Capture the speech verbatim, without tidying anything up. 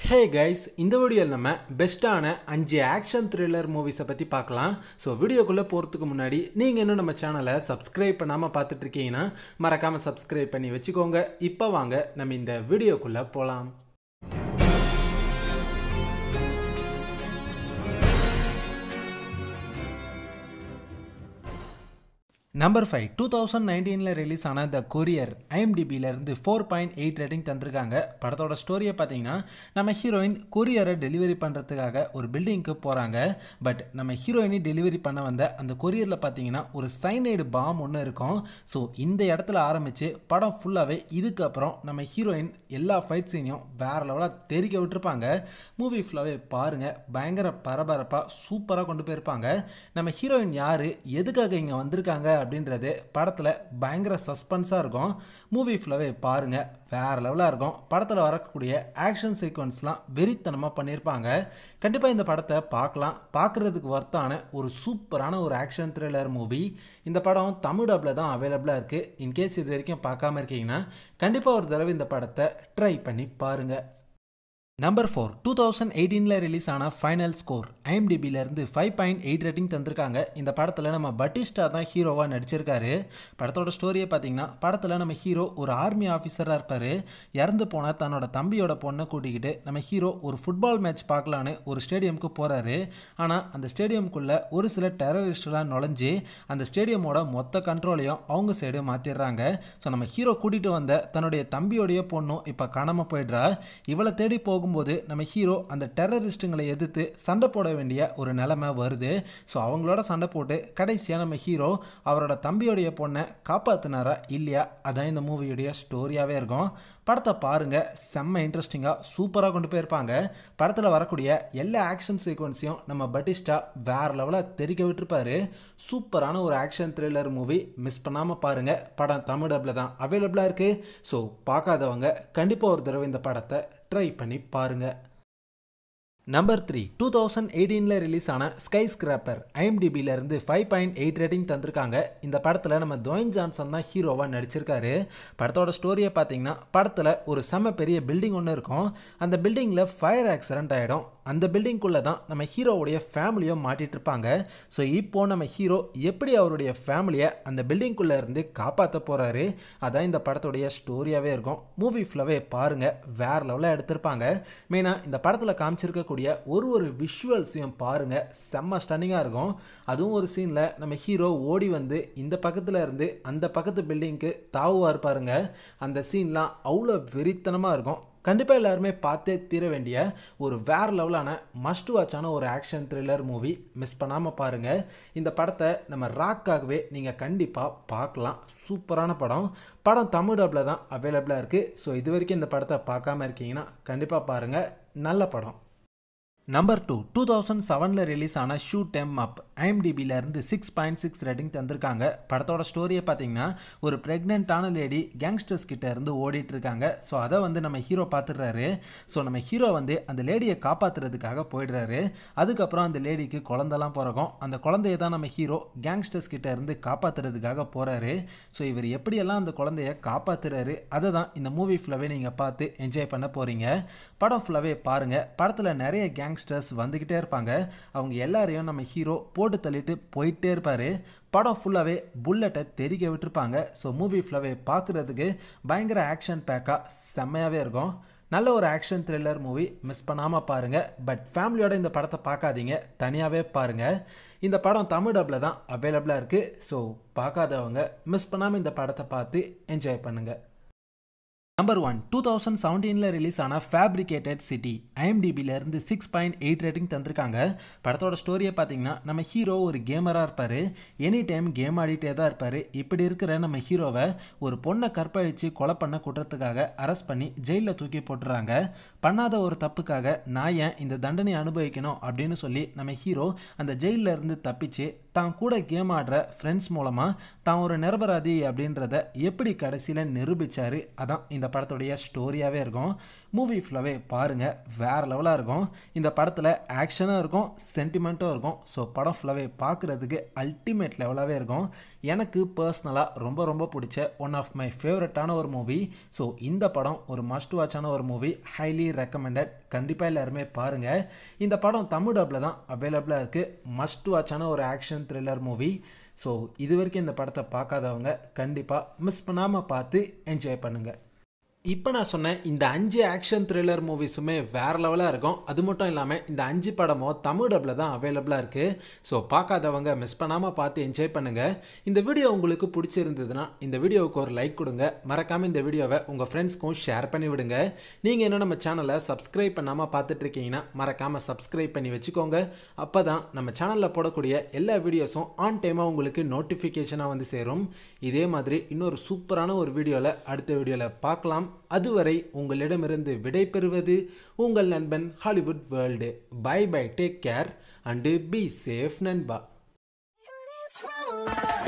Hey guys, இந்த வீடியோவில் நம்ம பெஸ்ட்டான அஞ்சு ஆக்ஷன் த்ரில்லர் மூவிஸை பற்றி பார்க்கலாம். ஸோ வீடியோக்குள்ளே போகிறதுக்கு முன்னாடி நீங்கள் இன்னும் நம்ம சேனலை சப்ஸ்கிரைப் பண்ணாமல் பார்த்துட்டு இருக்கீங்கன்னா மறக்காமல் சப்ஸ்கிரைப் பண்ணி வச்சுக்கோங்க. இப்போ வாங்க நம்ம இந்த வீடியோக்குள்ளே போகலாம். நம்பர் ஃபைவ் டூ தௌசண்ட் நைன்டீனில் ரிலீஸ் ஆன த கொரியர் ஐஎம்டிபியிலேருந்து ஃபோர் பாயிண்ட் எயிட் ரேட்டிங் தந்திருக்காங்க. படத்தோட ஸ்டோரியை பார்த்தீங்கன்னா, நம்ம ஹீரோயின் கொரியரை டெலிவரி பண்ணுறதுக்காக ஒரு பில்டிங்க்கு போகிறாங்க. பட் நம்ம ஹீரோயினி டெலிவரி பண்ண வந்த அந்த கொரியரில் பார்த்தீங்கன்னா ஒரு சைனைடு பாம் ஒன்று இருக்கும். ஸோ இந்த இடத்துல ஆரம்பித்து படம் ஃபுல்லாகவே இதுக்கப்புறம் நம்ம ஹீரோயின் எல்லா ஃபைட் சீனையும் வேறு லெவலாக தெரிக்க விட்டுருப்பாங்க. மூவி ஃபுல்லாகவே பாருங்கள், பயங்கர பரபரப்பாக சூப்பராக கொண்டு போயிருப்பாங்க. நம்ம ஹீரோயின் யார், எதுக்காக இங்கே வந்திருக்காங்க அப்படின்றது படத்தில் பயங்கர சஸ்பென்ஸாக இருக்கும். மூவி ஃபுல்லாகவே பாருங்கள், வேறு லெவலாக இருக்கும். படத்தில் வரக்கூடிய ஆக்ஷன் சீக்வன்ஸ்லாம் வெறித்தனமாக பண்ணியிருப்பாங்க. கண்டிப்பாக இந்த படத்தை பார்க்கலாம். பார்க்குறதுக்கு ஒர்த்தான ஒரு சூப்பரான ஒரு ஆக்ஷன் த்ரில்லர் மூவி. இந்த படம் தமிழ் டப்பில் தான் அவைலபிளாக இருக்குது. இன்கேஸ் இது வரைக்கும் பார்க்காம இருக்கீங்கன்னா கண்டிப்பாக ஒரு தடவை இந்த படத்தை ட்ரை பண்ணி பாருங்கள். நம்பர் ஃபோர் டூ தௌசண்ட் எயிட்டீனில் ரிலீஸ் ஆன ஃபைனல் ஸ்கோர் ஐஎம்டிபியிலேருந்து ஃபைவ் பாயிண்ட் எயிட் ரேட்டிங் தந்திருக்காங்க. இந்த படத்தில் நம்ம பட்டிஸ்டா தான் ஹீரோவாக நடிச்சிருக்காரு. படத்தோட ஸ்டோரியை பார்த்தீங்கன்னா, படத்தில் நம்ம ஹீரோ ஒரு ஆர்மி ஆஃபீஸராக இருப்பார். இறந்து போன தன்னோட தம்பியோட பொண்ணை கூட்டிக்கிட்டு நம்ம ஹீரோ ஒரு ஃபுட்பால் மேட்ச் பார்க்கலான்னு ஒரு ஸ்டேடியமுக்கு போகிறாரு. ஆனால் அந்த ஸ்டேடியமுக்குள்ளே ஒரு சில டெரரிஸ்ட்லாம் நுழைஞ்சு அந்த ஸ்டேடியமோட மொத்த கண்ட்ரோலையும் அவங்க சைடு மாற்றிடுறாங்க. ஸோ நம்ம ஹீரோ கூட்டிகிட்டு வந்த தன்னுடைய தம்பியோடைய பொண்ணும் இப்போ காணாமல் போயிடுறா. இவளை தேடி போக போது நம்ம ஹீரோ அந்த டெரரிஸ்டுங்களை எதிர்த்து சண்டை போட வேண்டிய ஒரு நிலைமை வருது. ஸோ அவங்களோட சண்டை போட்டு கடைசியாக நம்ம ஹீரோ அவரோட தம்பியோடைய பொண்ணை காப்பாற்றினாரா இல்லையா, அதான் இந்த மூவியுடைய ஸ்டோரியாகவே இருக்கும். படத்தை பாருங்க, செம்ம இன்ட்ரெஸ்டிங்காக சூப்பராக கொண்டு போயிருப்பாங்க. படத்தில் வரக்கூடிய எல்லா ஆக்ஷன் சீக்வன்ஸையும் நம்ம பட்டிஸ்டா வேறு லெவலாக தெரிக்க விட்டுருப்பாரு. சூப்பரான ஒரு ஆக்ஷன் த்ரில்லர் மூவி, மிஸ் பண்ணாமல் பாருங்கள். படம் தமிழ் டப்பில் தான் அவைலபிளாக இருக்குது. ஸோ பார்க்காதவங்க கண்டிப்பாக ஒரு தடவை இந்த படத்தை ட்ரை பண்ணி பாருங்க. நம்பர் த்ரீ டூ தௌசண்ட் எயிட்டீனில் ரிலீஸ் ஆன ஸ்கை ஸ்கிராப்பர் ஐஎம்டிபியிலேருந்து ஃபைவ் பாயிண்ட் எயிட் ரேட்டிங் தந்திருக்காங்க. இந்த படத்தில் நம்ம துவைன் ஜான்சன் தான் ஹீரோவாக நடிச்சிருக்காரு. படத்தோட ஸ்டோரியை பார்த்தீங்கன்னா, படத்தில் ஒரு செம்ம பெரிய பில்டிங் ஒன்று இருக்கும். அந்த பில்டிங்கில் ஃபயர் ஆக்சிடென்ட் ஆகிடும். அந்த பில்டிங்குள்ளே தான் நம்ம ஹீரோவுடைய ஃபேமிலியை மாட்டிகிட்டு இருப்பாங்க. ஸோ இப்போது நம்ம ஹீரோ எப்படி அவருடைய ஃபேமிலியை அந்த பில்டிங்குள்ளே இருந்து காப்பாற்ற போகிறாரு, அதான் இந்த படத்துடைய ஸ்டோரியாகவே இருக்கும். மூவி ஃபுல்லாகவே பாருங்கள், வேறு லெவலாக எடுத்திருப்பாங்க. மெயினாக இந்த படத்தில் காமிச்சிருக்க ஒரு ஒரு விஷுவல்ஸையும் பாருங்க, செம்ம ஸ்டன்னிங்காக இருக்கும். அதுவும் ஒரு சீனில் நம்ம ஹீரோ ஓடி வந்து இந்த பக்கத்தில் இருந்து அந்த பக்கத்து பில்டிங்க்கு தாவுவார் பாருங்க. அந்த சீன்லாம் அவ்வளோ வெறித்தனமாக இருக்கும். கண்டிப்பாக எல்லாருமே பார்த்தே தீர வேண்டிய ஒரு வேறு லெவலான மஸ்ட் வாட்சான ஒரு ஆக்ஷன் த்ரில்லர் மூவி, மிஸ் பண்ணாமல் பாருங்கள். இந்த படத்தை நம்ம ராக்காகவே நீங்கள் கண்டிப்பாக பார்க்கலாம். சூப்பரான படம். படம் தமிழ் டப்பில் தான் அவைலபிளாக இருக்குது. ஸோ இது வரைக்கும் இந்த படத்தை பார்க்காம இருக்கீங்கன்னா கண்டிப்பாக பாருங்கள், நல்ல படம். நம்பர் டூ டூ தௌசண்ட் செவனில் ரிலீஸ் ஆன ஷூட் எம் அப் ஐஎம்டிபியிலேருந்து சிக்ஸ் பாயிண்ட் சிக்ஸ் ரேட்டிங் தந்திருக்காங்க. படத்தோட ஸ்டோரியை பார்த்தீங்கன்னா, ஒரு ப்ரெக்னென்ட்டான லேடி கேங்ஸ்டர்ஸ் கிட்ட இருந்து ஓடிட்டு இருக்காங்க. ஸோ அதை வந்து நம்ம ஹீரோ பார்த்துடுறாரு. ஸோ நம்ம ஹீரோ வந்து அந்த லேடியை காப்பாற்றுறதுக்காக போயிடுறாரு. அதுக்கப்புறம் அந்த லேடிக்கு குழந்தெல்லாம் பிறக்கும். அந்த குழந்தைய தான் நம்ம ஹீரோ கேங்ஸ்டர்ஸ் கிட்ட இருந்து காப்பாற்றுறதுக்காக போகிறாரு. ஸோ இவர் எப்படியெல்லாம் அந்த குழந்தைய காப்பாற்றுறாரு, அதை தான் இந்த மூவி ஃபுல்லாகவே நீங்கள் பார்த்து என்ஜாய் பண்ண போகிறீங்க. படம் ஃபுல்லாகவே பாருங்கள். படத்தில் நிறைய கேங் ஸ்டர்ஸ் வந்துக்கிட்டே இருப்பாங்க. அவங்க எல்லாரையும் நம்ம ஹீரோ போட்டு தள்ளிட்டு போயிட்டே இருப்பார். படம் ஃபுல்லாகவே புல்லட்டை தெரிக்க விட்டுருப்பாங்க. ஸோ மூவி ஃபுல்லாகவே பார்க்குறதுக்கு பயங்கர ஆக்ஷன் பேக்காக செம்மையாகவே இருக்கும். நல்ல ஒரு ஆக்ஷன் த்ரில்லர் மூவி, மிஸ் பண்ணாமல் பாருங்கள். பட் ஃபேமிலியோட இந்த படத்தை பார்க்காதீங்க, தனியாகவே பாருங்கள். இந்த படம் தமிழ் டப்பில் தான் அவைலபிளாக இருக்குது. ஸோ பார்க்காதவங்க மிஸ் பண்ணாமல் இந்த படத்தை பார்த்து என்ஜாய் பண்ணுங்கள். நம்பர் ஒன் டூ தௌசண்ட் செவன்டீனில் ரிலீஸ் ஆன ஃபேப்ரிகேட்டட் சிட்டி ஐஎம்டிபியிலேருந்து சிக்ஸ் பாயிண்ட் எயிட் ரேட்டிங் தந்திருக்காங்க. படத்தோட ஸ்டோரியை பார்த்தீங்கன்னா, நம்ம ஹீரோ ஒரு கேமராக இருப்பார். எனி டைம் கேம் ஆடிட்டே தான் இருப்பார். இப்படி இருக்கிற நம்ம ஹீரோவை ஒரு பொண்ணை கற்பழித்து கொலை பண்ண குற்றத்துக்காக அரெஸ்ட் பண்ணி ஜெயிலில் தூக்கி போட்டுறாங்க. பண்ணாத ஒரு தப்புக்காக நான் ஏன் இந்த தண்டனை அனுபவிக்கணும் அப்படின்னு சொல்லி நம்ம ஹீரோ அந்த ஜெயிலில் இருந்து தப்பிச்சு தான் கூட கேம் ஆடுற ஃப்ரெண்ட்ஸ் மூலமாக தான் ஒரு நிரபராதி அப்படின்றத எப்படி கடைசியில் நிரூபித்தார், அதான் இந்த இந்த படத்துடைய ஸ்டோரியாகவே இருக்கும். மூவி ஃபுல்லாகவே பாருங்கள், வேறு லெவலாக இருக்கும். இந்த படத்தில் ஆக்ஷனும் இருக்கும், சென்டிமெண்ட்டும் இருக்கும். ஸோ படம் ஃபுல்லாகவே பார்க்குறதுக்கு அல்டிமேட் லெவலாகவே இருக்கும். எனக்கு பர்சனலாக ரொம்ப ரொம்ப பிடிச்ச ஒன் ஆஃப் மை ஃபேவரட்டான ஒரு மூவி. ஸோ இந்த படம் ஒரு மஸ்ட் வாட்சான ஒரு மூவி, ஹைலி ரெக்கமெண்டட். கண்டிப்பாக எல்லாருமே பாருங்கள். இந்த படம் தமிழ் டப்பில் தான் அவைலபிளாக இருக்குது. மஸ்ட் வாட்சான ஒரு ஆக்ஷன் த்ரில்லர் மூவி. ஸோ இது வரைக்கும் இந்த படத்தை பார்க்காதவங்க கண்டிப்பாக மிஸ் பண்ணாமல் பார்த்து என்ஜாய் பண்ணுங்கள். இப்போ நான் சொன்னேன் இந்த அஞ்சு ஆக்ஷன் த்ரில்லர் மூவிஸுமே வேறு லெவலாக இருக்கும். அது மட்டும் இல்லாமல் இந்த அஞ்சு படமும் தமிழ் டப்பில் தான் அவைலபிளாக இருக்குது. ஸோ பார்க்காதவங்க மிஸ் பண்ணாமல் பார்த்து என்ஜாய் பண்ணுங்கள். இந்த வீடியோ உங்களுக்கு பிடிச்சிருந்ததுன்னா இந்த வீடியோவுக்கு ஒரு லைக் கொடுங்க. மறக்காமல் இந்த வீடியோவை உங்கள் ஃப்ரெண்ட்ஸ்க்கும் ஷேர் பண்ணி விடுங்க. நீங்கள் இன்னும் நம்ம சேனலை சப்ஸ்கிரைப் பண்ணாமல் பார்த்துட்ருக்கீங்கன்னா மறக்காமல் சப்ஸ்கிரைப் பண்ணி வச்சுக்கோங்க. அப்போ தான் நம்ம சேனலில் போடக்கூடிய எல்லா வீடியோஸும் ஆன் டைமாக உங்களுக்கு நோட்டிஃபிகேஷனாக வந்து சேரும். இதே மாதிரி இன்னொரு சூப்பரான ஒரு வீடியோவில் அடுத்த வீடியோவில் பார்க்கலாம். அதுவரை உங்களிடமிருந்து விடை பெறுவது உங்கள் நண்பன் Hollywood world. Bye bye, take care and be safe நண்பா.